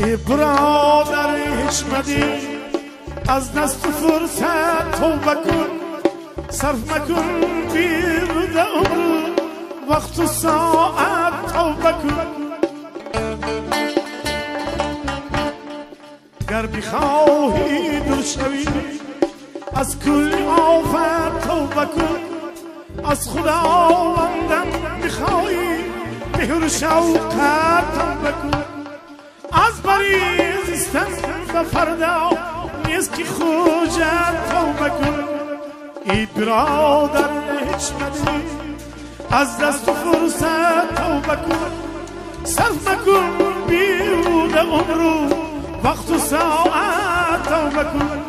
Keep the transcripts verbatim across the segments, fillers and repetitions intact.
ای برادر حشمتی از دست فرصت توبه کن صرف مکن بیرد عمر وقت و ساعت توبه کن گر بخواهی دور شوی از کل آفت توبه کن از خداوندم بخواهی مهر شوقت توبه کن از بریز استن به فردا نیست که خوجت توبه کن ای برادر حشمتی از دست و فرصت توبه کن صرف مکن بیرود عمر وقت و ساعت توبه کن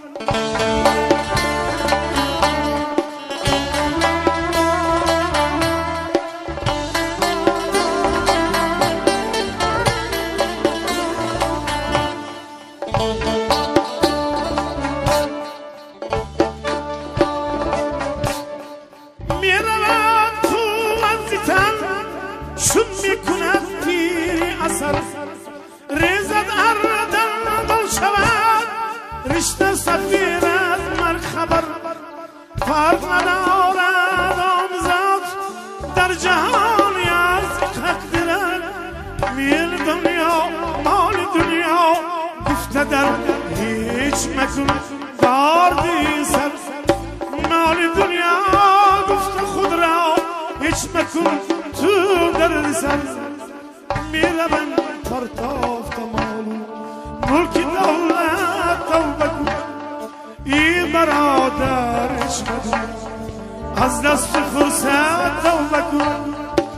رشته سفیر از من خبر فرق ندارد آمزاد در جهانی از تقدیرن میل دنیا مال دنیا گفته در هیچ مکن داردی سر مال دنیا گفته خود را هیچ مکن تو در سر میروم پرتافت مالو ملک دولت توبه کن ای برادر حشمتی از دست فرصت توبه کن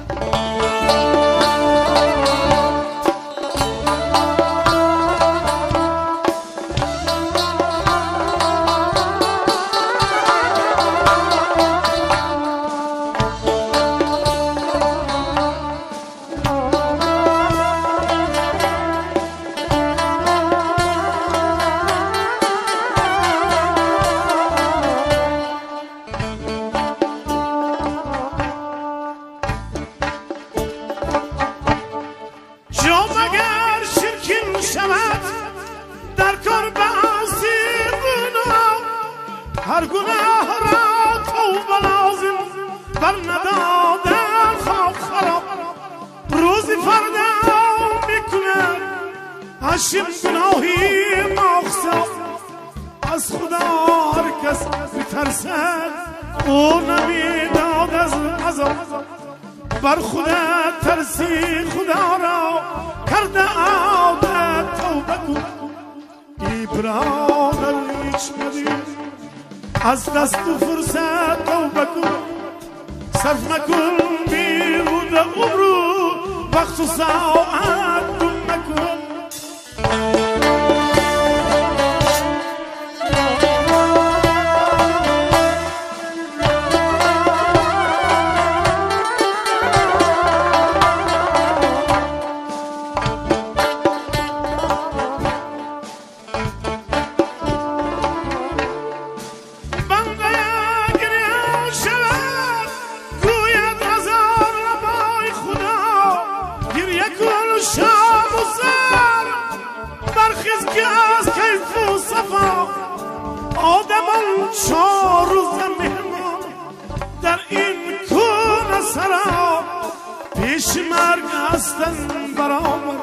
هر گناه را توبه لازم بر ندادن خواب خراب روزی فردا میکنه هشم گناهی مخصوص از خدا هر کس بترسد او نمیداد از عذاب بر خدا ترسی خدا را کرده عادت توبه کن ای برادر حشمتی از دست و فرصت توبه کن صرف مکن بیرون عمر وقت و ساعت گم مکن آدمان چهار روز مهمان در این کون سرا پیش مرگ هستن برابر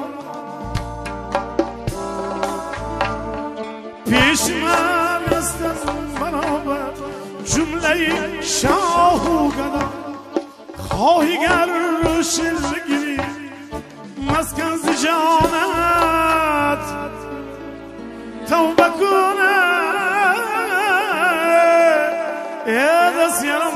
پیش مرگ هستن برابر جمله شاه و گدا خواهی گر روشل بگیری مسکن ز جانت توبه کنه يا دس يا